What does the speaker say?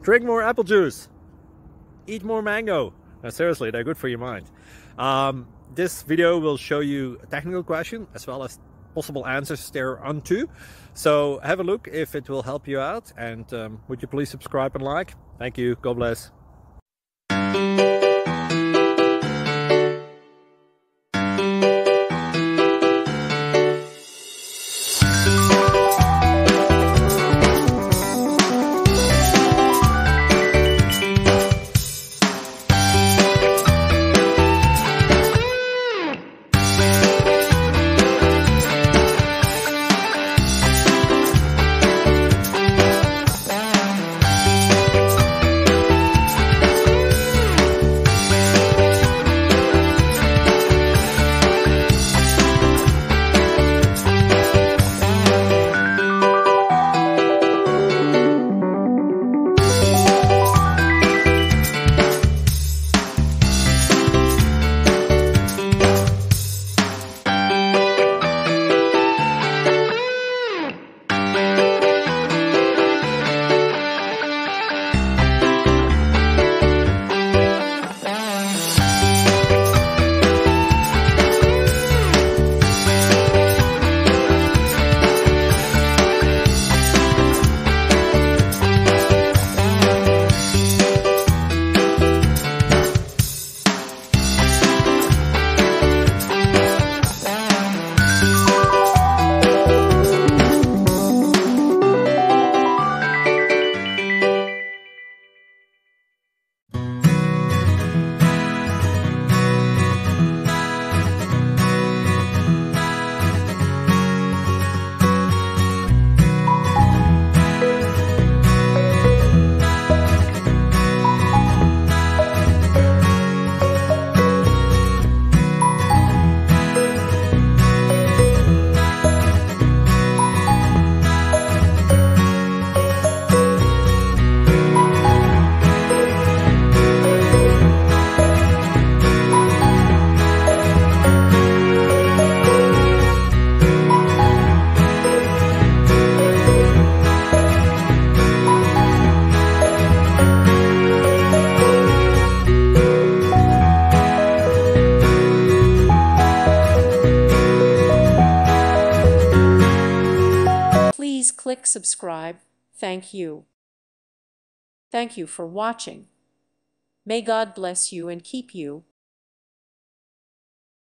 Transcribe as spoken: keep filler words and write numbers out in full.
Drink more apple juice. Eat more mango. No, seriously, they're good for your mind. Um, this video will show you a technical question as well as possible answers thereunto. So have a look if it will help you out, and um, would you please subscribe and like? Thank you. God bless. Please click subscribe. Thank you. Thank you for watching. May God bless you and keep you.